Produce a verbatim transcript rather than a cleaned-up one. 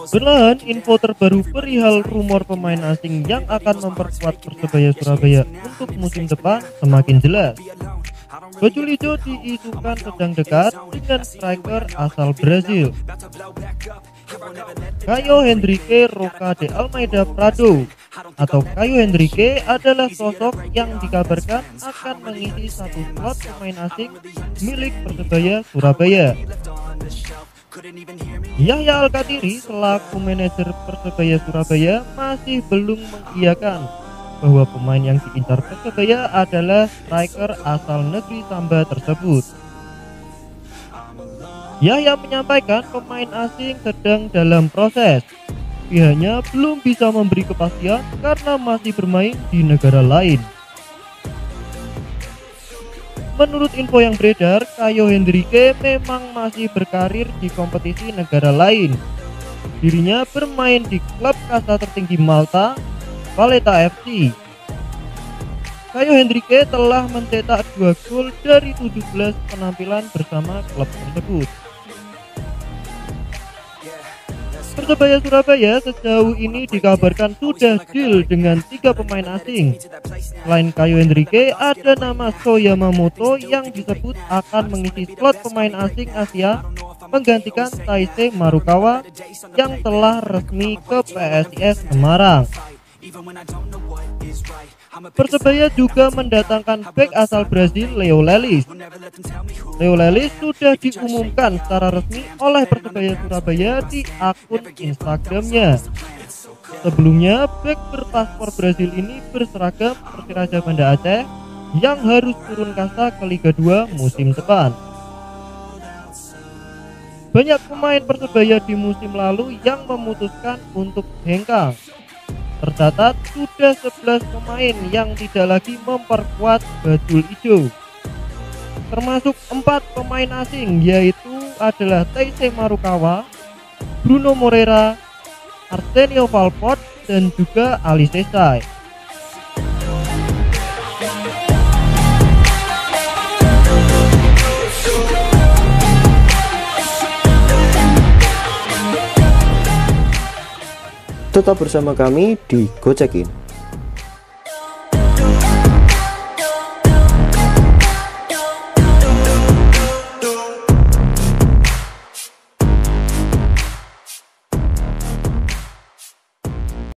Berlahan, info terbaru perihal rumor pemain asing yang akan memperkuat Persebaya Surabaya untuk musim depan semakin jelas. Bajul Ijo diisukan sedang dekat dengan striker asal Brazil, Caio Henrique Roca de Almeida Prado, atau Caio Henrique adalah sosok yang dikabarkan akan mengisi satu slot pemain asing milik Persebaya Surabaya. Yahya Al-Kathiri selaku manajer Persebaya Surabaya masih belum mengiyakan bahwa pemain yang diincar Persebaya adalah striker asal negeri Samba tersebut. Yahya menyampaikan pemain asing sedang dalam proses. Pihaknya belum bisa memberi kepastian karena masih bermain di negara lain. Menurut info yang beredar, Caio Henrique memang masih berkarir di kompetisi negara lain. Dirinya bermain di klub kasta tertinggi Malta, Valletta F C. Caio Henrique telah mencetak dua gol dari tujuh belas penampilan bersama klub tersebut. Persebaya Surabaya sejauh ini dikabarkan sudah deal dengan tiga pemain asing. Selain Caio Henrique, ada nama So Yamamoto yang disebut akan mengisi slot pemain asing Asia menggantikan Taisei Marukawa yang telah resmi ke P S I S Semarang. Persebaya juga mendatangkan bek asal Brazil Leo Lelis. Leo Lelis sudah diumumkan secara resmi oleh Persebaya Surabaya di akun Instagramnya. Sebelumnya, bek berpaspor Brazil ini berseragam Persiraja Banda Aceh yang harus turun kasta ke Liga dua musim depan. Banyak pemain Persebaya di musim lalu yang memutuskan untuk hengkang. Tercatat sudah sebelas pemain yang tidak lagi memperkuat Bajul Ijo, termasuk empat pemain asing, yaitu adalah Taisei Marukawa, Bruno Moreira, Arsenio Valport, dan juga Ali Sesai. Tetap bersama kami di Go Check In.